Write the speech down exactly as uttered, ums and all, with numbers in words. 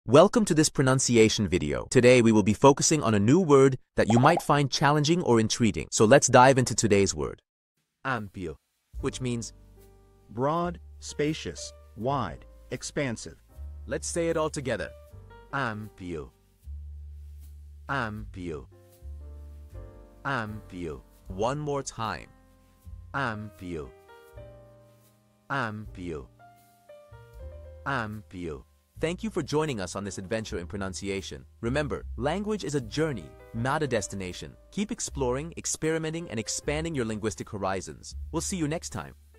Welcome to this pronunciation video. Today we will be focusing on a new word that you might find challenging or intriguing. So let's dive into today's word. Ampio, which means broad, spacious, wide, expansive. Let's say it all together. Ampio. Ampio. Ampio. One more time. Ampio. Ampio. Ampio. Thank you for joining us on this adventure in pronunciation. Remember, language is a journey, not a destination. Keep exploring, experimenting, and expanding your linguistic horizons. We'll see you next time.